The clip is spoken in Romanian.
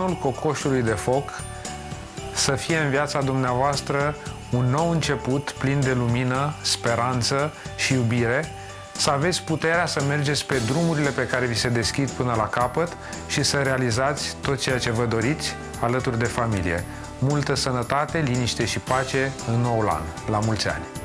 anul cocoșului de foc să fie în viața dumneavoastră un nou început plin de lumină, speranță și iubire, să aveți puterea să mergeți pe drumurile pe care vi se deschid până la capăt și să realizați tot ceea ce vă doriți alături de familie. Multă sănătate, liniște și pace în noul an. La mulți ani!